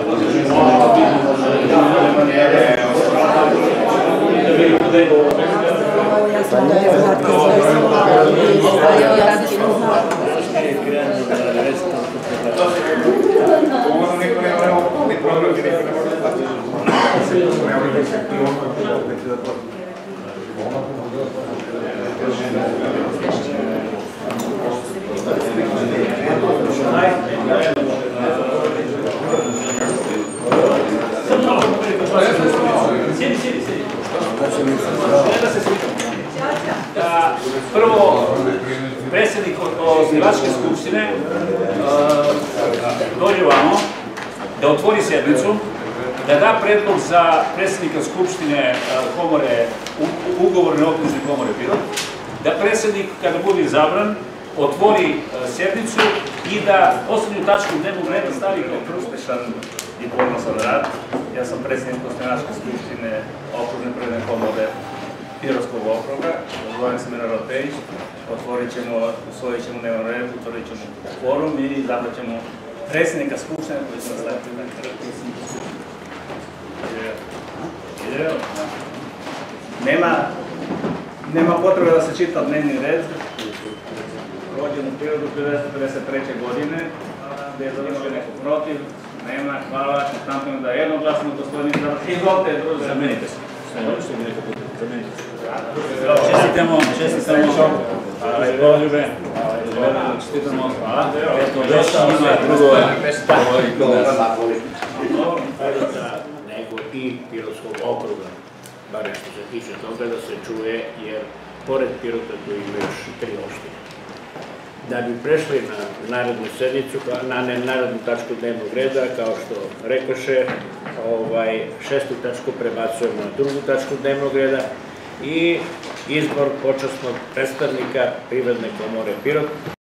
Prvo, predsjednik osnivačke skupštine dođe vamo da otvori sednicu, da da predlog za predsjednika skupštine komore, ugovorne okružne komore Pirot, da predsjednik, kada bude izabran, otvori sednicu i da poslednju tačku dnevnog reda stavi kao uspešan i ponosan rad. Ja sam predsjednik osnivačke skupštine okružne privredne komore Pirotskog okruga, zovem se Miran Rotejić, usvojit ćemo dnevni red, utvorit ćemo kvorum i izabrat ćemo predsjednika skupštine koji će nastaviti na kraju. Nema potrebe da se čita dnevni red. Rođen u Pirotu 1953. godine, gde je završio neko protiv. Nema, hvala, konstantno da je jednoglasno, gospodin Izabrat. Izvolite, druže. Zamenite se. Čestitamo, Bogoljube, čestitamo, hvala. Eto, još ima drugo. Nego i Pirotskog okruga, bar što se tiče toga da se čuje, jer pored Pirota tu ima još 3 opštine. Da bi prešli na narednu sednicu, na narednu tačku dnevnog reda, kao što rekoše, 6. tačku prebacujemo na 2. tačku dnevnog reda i izbor počasnog predstavnika Privredne komore Pirot.